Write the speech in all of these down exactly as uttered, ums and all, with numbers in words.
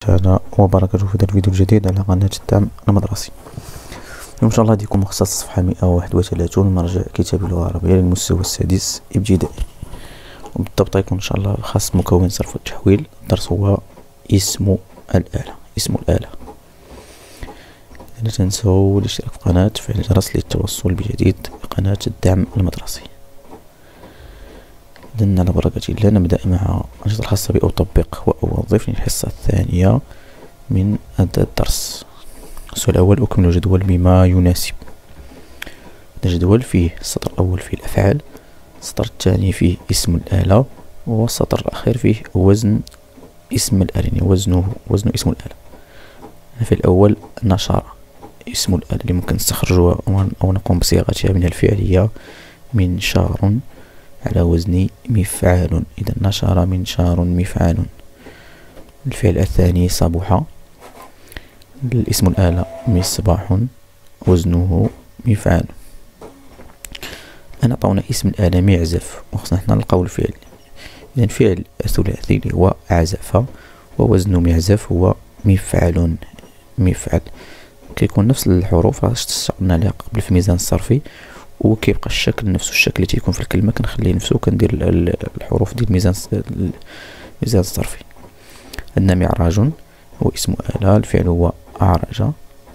تعالى وبركاته في هذا الفيديو الجديد على قناة الدعم المدرسي. اليوم ان شاء الله غادي يكون مخصص صفحة مئة وواحد وثلاثين مرجع كتاب اللغة العربية للمستوى السادس ابتدائي، وبالضبط يكون ان شاء الله خاص مكون صرف والتحويل. الدرس هو اسم الآلة اسم الآلة. لا تنسوا الاشتراك في القناة وتفعيل الجرس للتوصل بجديد بقناة الدعم المدرسي. إذن على بركة الله نبدأ مع الأنشطة الخاصة بأطبق وأوظف الحصة الثانية من هذا الدرس. السؤال الأول: أكمل جدول بما يناسب. الجدول فيه السطر الأول فيه الأفعال، السطر الثاني فيه اسم الآلة، والسطر الأخير فيه وزن اسم الآلة، يعني وزنه وزن اسم الآلة. في الأول نشر اسم الآلة اللي ممكن نستخرجها أو نقوم بصياغتها من الفعلية منشار على وزن مفعال. إذا نشر منشار مفعال. الفعل الثاني صبح، الاسم الآلة مصباح وزنه مفعال. أنا عطونا اسم الآلة معزف وخصنا حنا نلقاو الفعل. إذا الفعل الثلاثي اللي هو عزف ووزن معزف هو مفعل مفعل. كيكون نفس الحروف راه اشتغلنا عليها قبل في الميزان الصرفي، وكيبقى الشكل نفس الشكل اللي تيكون في الكلمة كنخليه نفسه وكندير الحروف ديال الميزان الميزان الصرفي. عندنا معراج هو اسم آلة، الفعل هو أعرج،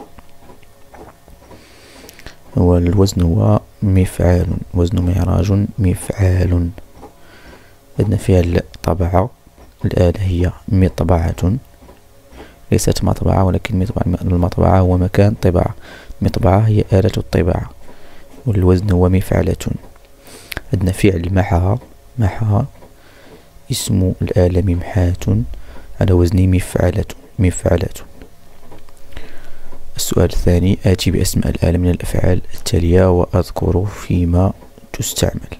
والوزن هو مفعال، وزن معراج مفعال. عندنا فعل طبعة، الآلة هي مطبعة، ليست مطبعة ولكن المطبعة هو مكان طباعة، مطبعة هي آلة الطباعة، والوزن هو مفعلة. عندنا فعل محها، محها اسم الآلة ممحاة على وزن مفعلة مفعلة. السؤال الثاني: آتي بأسماء الآلة من الأفعال التالية وأذكر فيما تستعمل.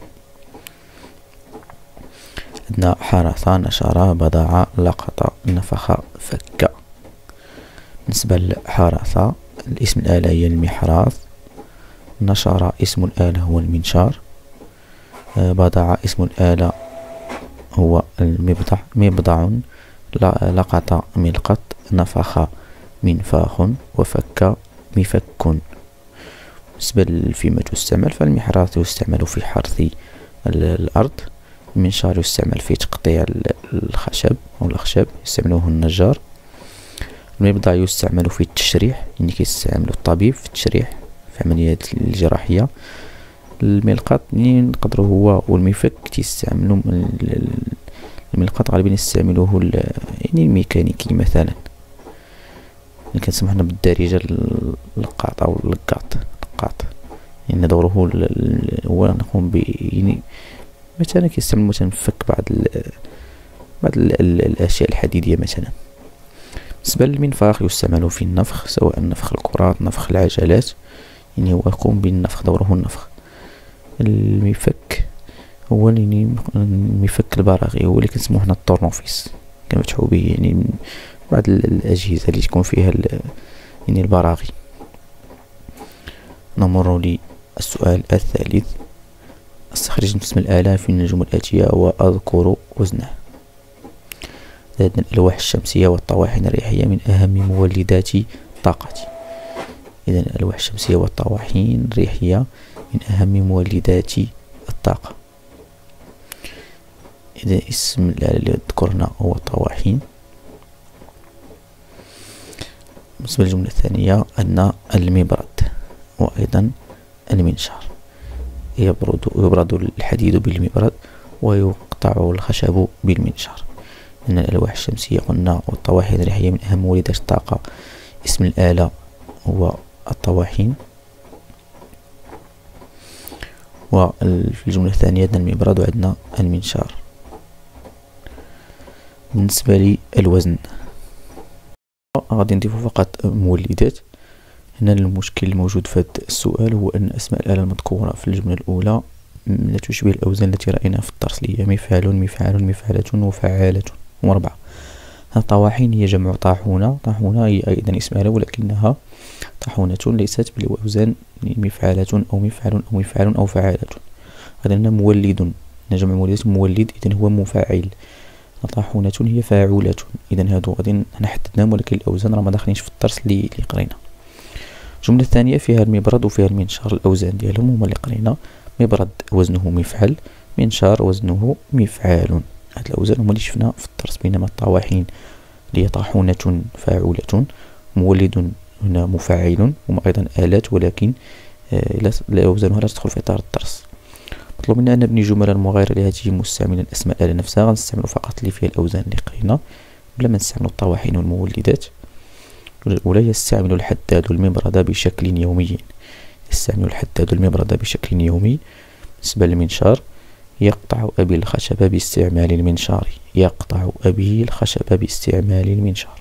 عندنا حرث، نشر، بضع، لقط، نفخ، فك. بالنسبة لحرث الاسم الآلة هي المحراث، نشر اسم الآلة هو المنشار، بضع اسم الآلة هو المبضع مبضع، لقط ملقط، نفخ منفاخ، وفك مفك. بالنسبة فيما تستعمل فالمحراث يستعمل في حرث الأرض، المنشار يستعمل في تقطيع الخشب أو الأخشاب يستعمله النجار، المبضع يستعمل في التشريح، يعني كيستعمل الطبيب في التشريح في عمليات الجراحية، الملقط يعني نقدرو هو والمفك تيستعملو الملقط غالبا يستعملوه يعني الميكانيكي مثلا، اللي كنسمو حنا بالدارجة اللقاط أو اللقاط اللقاط يعني دوره هو نقوم ب يعني مثلا كيستعمل مثلا فك بعض ال بعض ال الأشياء الحديدية مثلا. بالنسبة للمنفاخ يستعمل في النفخ، سواء نفخ الكرات نفخ العجلات، يعني هو يقوم بالنفخ، دوره النفخ. المفك هو يعني مفك البراغي، هو اللي كنسموه حنا الطورنوفيس، كنفتحو به يعني بعض الأجهزة اللي تكون فيها يعني البراغي. نمر للسؤال الثالث: استخرج اسم الآلة في النجوم الآتية وأذكر وزنه. عندنا الألواح الشمسية والطواحن الريحية من أهم مولدات الطاقة. إذن الألواح الشمسية والطواحن الريحية من أهم مولدات الطاقة. إذا اسم الآلة اللي ذكرنا هو الطواحن. بالنسبة للجملة الثانية أن المبرد وأيضا المنشار. يبرد يبرد الحديد بالمبرد ويقطع الخشب بالمنشار. إن الألواح الشمسية قلنا والطواحن الريحية من أهم مولدات الطاقة. اسم الآلة هو الطواحن. وفي الجملة الثانية عندنا المبرد وعندنا المنشار. بالنسبة للوزن غادي نضيف فقط مولدات. هنا المشكل الموجود في هذا السؤال هو أن أسماء الآلة المذكورة في الجملة الأولى لا تشبه الأوزان التي رأيناها في الدرس، اللي هي مفعل مفعال مفعلة وفعالة وأربعة. الطواحن هي جمع طاحونة، طاحونة هي أيضا اسم آلة ولكنها طاحونة ليست بالأوزان مفعلة أو مفعل أو مفعال أو فعالة. عندنا مولد، جمع مولد مولد إذن هو مفاعل. طاحونة هي فاعولة. إذا هادو غادي حنا حددناهم، ولكن الأوزان راه ما داخلينش في الدرس اللي اللي قرينا. الجملة الثانية فيها المبرد وفيها المنشار، الأوزان ديالهم هما اللي قرينا. مبرد وزنه مفعل، منشار وزنه مفعال. هاد الأوزان هما اللي شفنا في الدرس. بينما الطواحين اللي هي طاحونة فاعولة، مولد هنا مفعل، هما أيضا آلات، ولكن الأوزانها لا تدخل في إطار الدرس. مطلوب منا أن نبني جملا مغايرة لهذه مستعملا الأسماء الآلة نفسها. غنستعملو فقط اللي فيها الأوزان اللي قرينا بلا ما نستعملو الطواحين والمولدات. ولا يستعمل الحداد المبرد بشكل يومي. يستعمل الحداد المبرد بشكل يومي. بالنسبة للمنشار، يقطع أبي الخشب باستعمال المنشار. يقطع أبي الخشب باستعمال المنشار.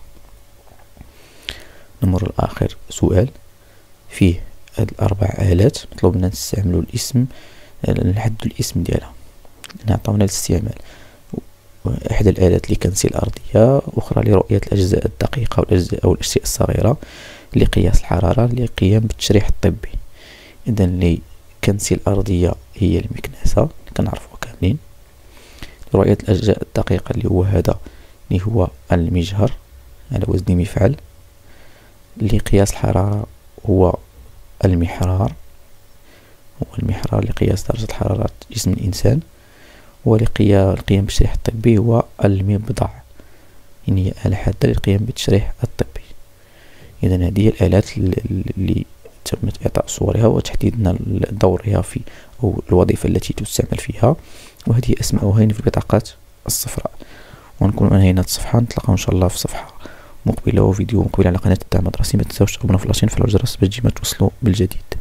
نمر الآخر سؤال فيه هاد الأربع آلات، مطلوب منا نستعملو الاسم، نحددو الاسم ديالها، نعطونا الاستعمال. إحدى الآلات لكنس الأرضية، أخرى لرؤية الأجزاء الدقيقة والأجزاء أو الأشياء الصغيرة، لقياس الحرارة، للقيام بالتشريح الطبي. إذا لكنس الأرضية هي المكنسة كنعرفوها كاملين. لرؤية الأجزاء الدقيقة اللي هو هذا اللي هو المجهر على وزن مفعل. لقياس الحرارة هو المحرار، هو المحرار لقياس درجة حرارة جسم الإنسان. ولقيام بالتشريح الطبي هو المبضع، يعني هي آلة حادة للقيام بالتشريح الطبي. إذا هذه هي الآلات اللي تمت إعطاء صورها وتحديد دورها في أو الوظيفة التي تستعمل فيها، وهذه أسماؤها هنا في البطاقات الصفراء. ونكون أنهينا الصفحة، نتلاقاو إن شاء الله في صفحة مقبلة وفيديو مقبل على قناة الدعم المدرسي. ما تنساوش تضغطوا في اللاش وتفعلوا الجرس باش ديما توصلوا بالجديد.